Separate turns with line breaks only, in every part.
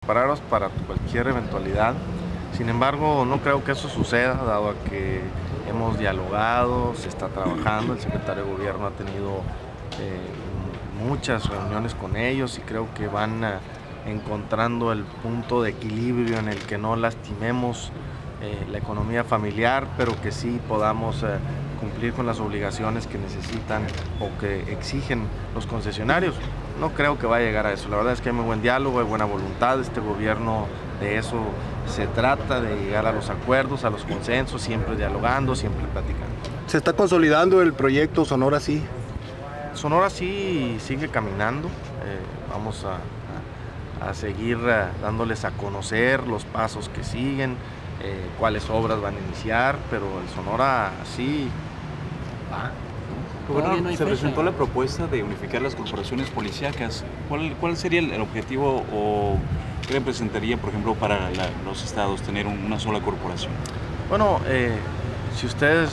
preparados para cualquier eventualidad. Sin embargo, no creo que eso suceda, dado a que hemos dialogado, se está trabajando, el secretario de Gobierno ha tenido muchas reuniones con ellos y creo que van encontrando el punto de equilibrio en el que no lastimemos la economía familiar, pero que sí podamos cumplir con las obligaciones que necesitan o que exigen los concesionarios. No creo que vaya a llegar a eso. La verdad es que hay muy buen diálogo, hay buena voluntad. Este gobierno de eso se trata, de llegar a los acuerdos, a los consensos, siempre dialogando, siempre platicando.
¿Se está consolidando el proyecto Sonora Sí?
Sonora Sí sigue caminando. Vamos a seguir dándoles a conocer los pasos que siguen, cuáles obras van a iniciar, pero el Sonora Sí va.
Se presentó la propuesta de unificar las corporaciones policíacas. ¿Cuál sería el objetivo o qué representaría, por ejemplo, para los estados tener una sola corporación?
Bueno, si ustedes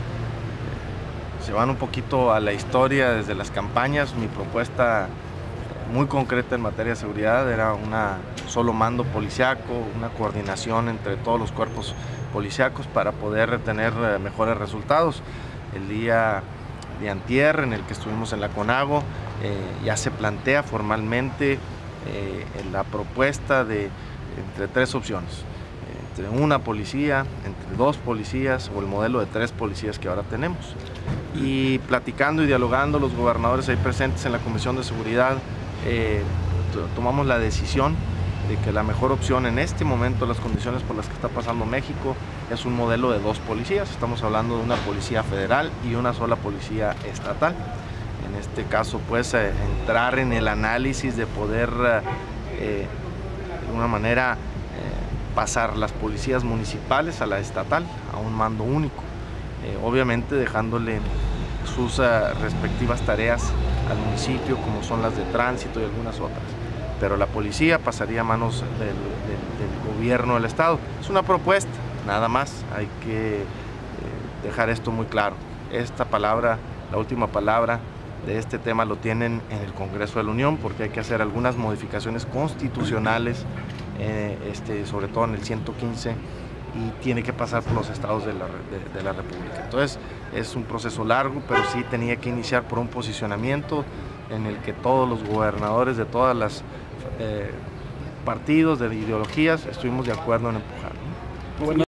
se van un poquito a la historia desde las campañas, mi propuesta muy concreta en materia de seguridad era un solo mando policiaco, una coordinación entre todos los cuerpos policíacos para poder tener mejores resultados. El día de antier, en el que estuvimos en la CONAGO, ya se plantea formalmente la propuesta de entre tres opciones, entre una policía, entre dos policías o el modelo de tres policías que ahora tenemos. Y platicando y dialogando los gobernadores ahí presentes en la Comisión de Seguridad, tomamos la decisión de que la mejor opción en este momento, las condiciones por las que está pasando México, es un modelo de dos policías. Estamos hablando de una policía federal y una sola policía estatal. En este caso, pues, entrar en el análisis de poder, de alguna manera, pasar las policías municipales a la estatal, a un mando único, obviamente dejándole sus respectivas tareas al municipio, como son las de tránsito y algunas otras. Pero la policía pasaría a manos del gobierno del estado. Es una propuesta, nada más, hay que dejar esto muy claro. Esta palabra, la última palabra de este tema lo tienen en el Congreso de la Unión, porque hay que hacer algunas modificaciones constitucionales, sobre todo en el 115, y tiene que pasar por los estados de la República. Entonces es un proceso largo, pero sí tenía que iniciar por un posicionamiento en el que todos los gobernadores de todas las partidos, de ideologías, estuvimos de acuerdo en empujar, ¿no?